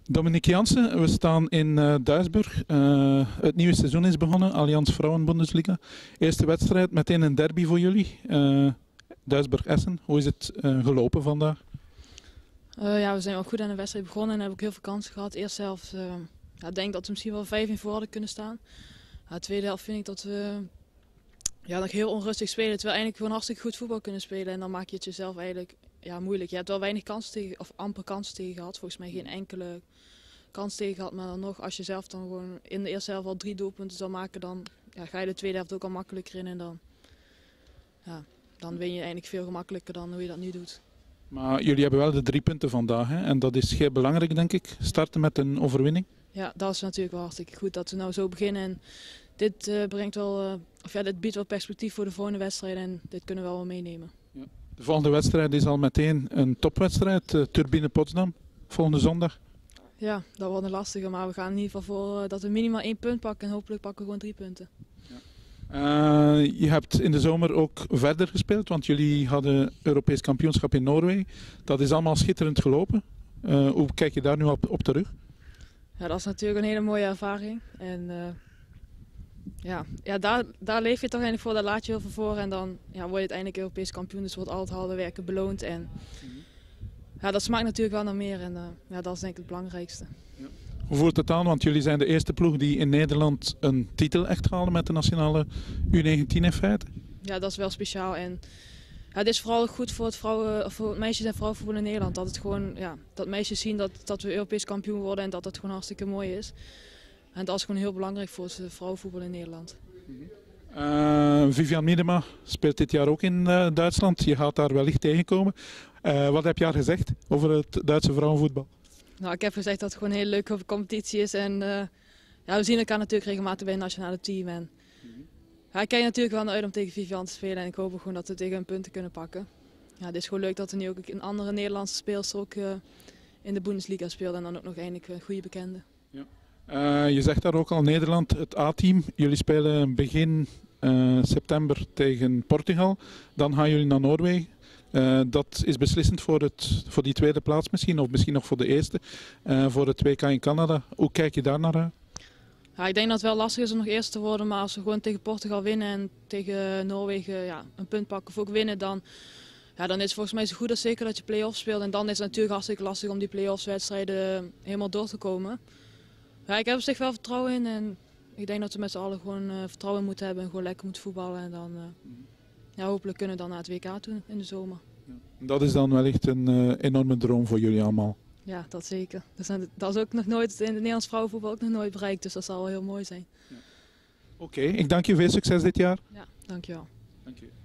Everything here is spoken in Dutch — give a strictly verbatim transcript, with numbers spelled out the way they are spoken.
Dominique Jansen, we staan in uh, Duisburg. Uh, het nieuwe seizoen is begonnen, Allianz Vrouwen-Bundesliga. Eerste wedstrijd, meteen een derby voor jullie. Uh, Duisburg-Essen, hoe is het uh, gelopen vandaag? Uh, ja, we zijn wel goed aan de wedstrijd begonnen en hebben ook heel veel kansen gehad. Eerste helft, uh, ja, ik denk dat we misschien wel vijf in voor hadden kunnen staan. Uh, de tweede helft vind ik dat we ja, nog heel onrustig spelen. Terwijl we eigenlijk gewoon hartstikke goed voetbal kunnen spelen. En dan maak je het jezelf eigenlijk ja, moeilijk. Je hebt wel weinig kansen tegen, of amper kansen tegen gehad. Volgens mij geen enkele kans tegen gehad. Maar dan nog, als je zelf dan gewoon in de eerste helft al drie doelpunten zal maken, dan ja, ga je de tweede helft ook al makkelijker in. En dan, ja, dan win je eigenlijk veel gemakkelijker dan hoe je dat nu doet. Maar jullie hebben wel de drie punten vandaag, hè? En dat is heel belangrijk, denk ik. Starten met een overwinning. Ja, dat is natuurlijk wel hartstikke goed dat we nou zo beginnen. En dit, uh, brengt wel, uh, of ja, dit biedt wel perspectief voor de volgende wedstrijden en dit kunnen we wel meenemen. Ja. De volgende wedstrijd is al meteen een topwedstrijd, uh, Turbine Potsdam, volgende zondag. Ja, dat wordt een lastige, maar we gaan in ieder geval voor uh, dat we minimaal één punt pakken en hopelijk pakken we gewoon drie punten. Ja. Uh, je hebt in de zomer ook verder gespeeld, want jullie hadden Europees kampioenschap in Noorwegen. Dat is allemaal schitterend gelopen. Uh, hoe kijk je daar nu op, op terug? Ja, dat is natuurlijk een hele mooie ervaring. En uh, ja, ja daar, daar leef je toch eigenlijk voor, daar laat je heel veel voor. En dan ja, word je uiteindelijk Europees kampioen, dus wordt al het harde werken beloond. En ja, dat smaakt natuurlijk wel naar meer en uh, ja, dat is denk ik het belangrijkste. Ja. Hoe voelt het aan? Want jullie zijn de eerste ploeg die in Nederland een titel echt halen met de nationale U negentien in feite. Ja, dat is wel speciaal. En ja, het is vooral goed voor het, vrouwen, voor het meisjes- en vrouwenvoetbal in Nederland. Dat, het gewoon, ja, dat meisjes zien dat, dat we Europees kampioen worden en dat het gewoon hartstikke mooi is. En dat is gewoon heel belangrijk voor het vrouwenvoetbal in Nederland. Uh, Vivian Miedema speelt dit jaar ook in uh, Duitsland. Je gaat daar wellicht tegenkomen. Uh, wat heb je haar gezegd over het Duitse vrouwenvoetbal? Nou, ik heb gezegd dat het gewoon een hele leuke competitie is. En uh, ja, we zien elkaar natuurlijk regelmatig bij het nationale team. En ja, ik kijk natuurlijk wel naar uit om tegen Vivian te spelen en ik hoop gewoon dat we tegen hun punten kunnen pakken. Ja, het is gewoon leuk dat er nu ook een andere Nederlandse speelster ook uh, in de Bundesliga speelt en dan ook nog eindelijk een goede bekende. Ja. Uh, je zegt daar ook al Nederland, het A-team. Jullie spelen begin uh, september tegen Portugal. Dan gaan jullie naar Noorwegen. Uh, dat is beslissend voor, het, voor die tweede plaats misschien, of misschien nog voor de eerste, uh, voor het W K in Canada. Hoe kijk je daar naar uit? Ja, ik denk dat het wel lastig is om nog eerste te worden, maar als we gewoon tegen Portugal winnen en tegen Noorwegen ja, een punt pakken of ook winnen, dan, ja, dan is het volgens mij zo goed als zeker dat je play-offs speelt. En dan is het natuurlijk hartstikke lastig om die play-offs wedstrijden helemaal door te komen. Ja, ik heb op zich wel vertrouwen in en ik denk dat we met z'n allen gewoon uh, vertrouwen in moeten hebben en gewoon lekker moeten voetballen. En dan uh, ja, hopelijk kunnen we dan naar het W K toe in de zomer. Dat is dan wellicht een uh, enorme droom voor jullie allemaal. Ja, dat zeker. Dat is ook nog nooit in het Nederlands vrouwenvoetbal ook nog nooit bereikt, dus dat zal wel heel mooi zijn. Ja. Oké, okay, ik dank je, veel succes dit jaar. Ja, dankjewel. Dank je.